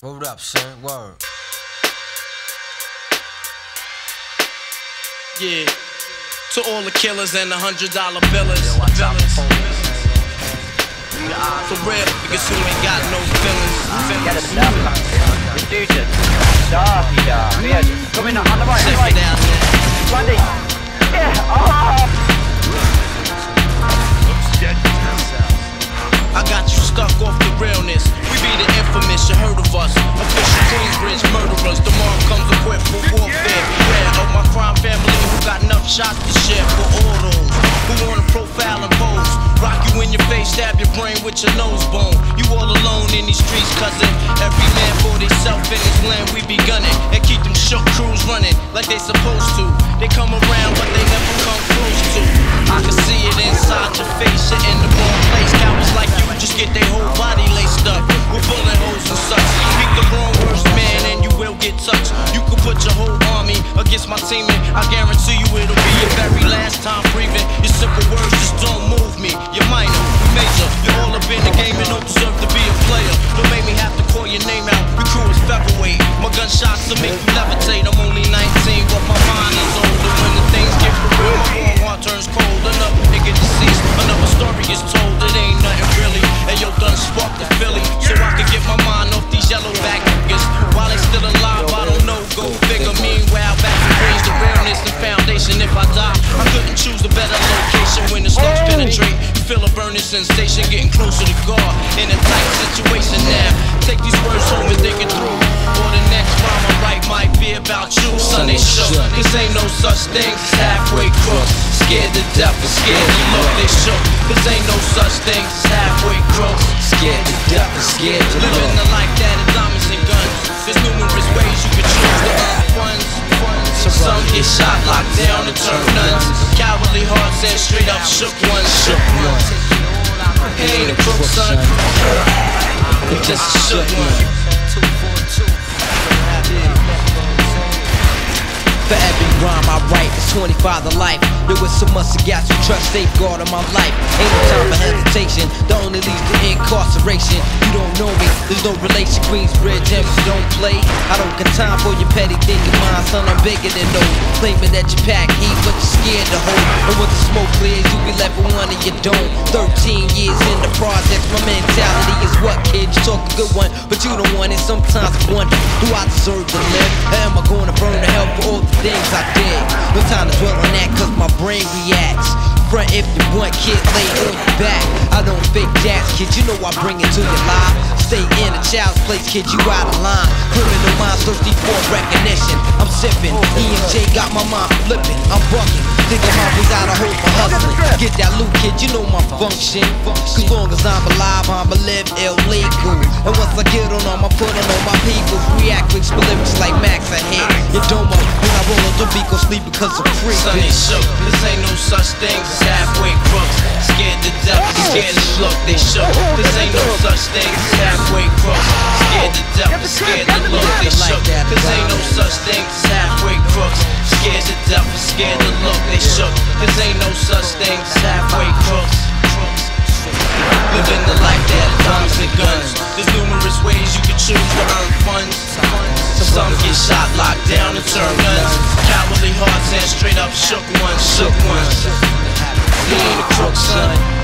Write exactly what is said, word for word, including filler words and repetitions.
Word up, son. Word. Yeah. To all the killers and the hundred dollar billers. For real, because who ain't got no feelings. Dude, stop, yeah. Come in on the right, Check right. it out, man. Lundy. Yeah. Oh. I got you stuck off the realness. We be the infamous, you heard of us. Official Queensbridge murderers. The mob comes equipped for warfare. Beware of my crime family who got enough shots to share for all those who wanna profile and pose. Rock you in your face, stab your brain with your nose bone. You all alone in these streets, cousin. Every man for themself in this land, we be gunning. And keep them shook crews running like they supposed to. They come around, but they never come close to. I can see it inside your face, you're in the wrong place. Cowards like you just get their whole body laced up with bullet holes and such. Speak the wrong words, man, and you will get touched. You can put your whole army against my team, and I guarantee you it'll be your very last time breathing. Your simple words just don't move me. You're minor, we major. You're all up in the game and don't deserve to be a player. Don't make me have to call your name out. Your crew is featherweight. My gunshots will make you levitate. I'm only nineteen, but my mind is older. When the things get for real, my warm heart turns cold. Another nigga deceased, another story is told. It ain't nothing really. And yo, done sparked the Philly, so I can get my mind off these yellow back niggas. While they still alive, I don't know, go figure. Meanwhile, back in Queens, the realness and foundation. If I die, I couldn't choose a better location. When the slugs penetrate, you feel a burning sensation, getting closer to God. In a tight situation now, take these words home and think it through. Or the next rhyme I write might be about you. Son, they shook, cause ain't no such thing as halfway crooks. Scared to death and scared to look, they shook. Cause ain't no such thing as halfway crooks. Scared to death and scared to look. Living the life that is diamonds and guns. There's numerous ways you can choose to earn funds. Some get shot, locked down, and turn nuns. Cowardly hearts and straight up shook ones. Shook ones. He ain't a crook, son. He just a shook one. For every rhyme I write, it's twenty-five to life. There was so much I got you trust, safeguard in my life. Ain't no time for hesitation, the only leads to incarceration. You don't know me, there's no relation. Queensbridge, and you don't play. I don't got time for your petty thinking, mind, son, I'm bigger than those. Claiming that you pack heat, but you're scared to hold. And when the smoke clears, you be left with one of your don't. Thirteen years in the projects, my mentality is what, kid? You talk a good one, but you don't want it. Sometimes I wonder, do I deserve to live? Or am I gonna burn to hell for all the things I did? No time to dwell on that, cause my brain reacts. Front if you want, kid, lay on your back. I don't fake jazz, kid, you know I bring it to your life. Stay in a child's place, kid, you out of line. Criminal minds thirsty for recognition. I'm sipping, E and J got my mind flipping. I'm bucking, digging my ways out of hope for hustling. Get that loot, kid, you know my function. Cause long as I'm alive, I'ma live illegal. And once I get on them, I put on all my people. React with lyrics like Max, I hit your domo. When I roll on the beat, go sleep because I'm free. Son, they shook, this ain't no such thing as halfway crooks. Scared to death, scared to look, they shook. This ain't no such thing as halfway crooks. Scared to death, scared to look, they shook. This ain't no such thing as halfway crooks. Scared to death, scared to look, they shook. This ain't no such thing as halfway crooks. Living the life that is diamonds and guns. There's numerous ways you can choose to earn funds. Some get shot, locked down, and turn guns. Cowardly hearts and straight up shook ones, shook ones. He ain't a crook, son.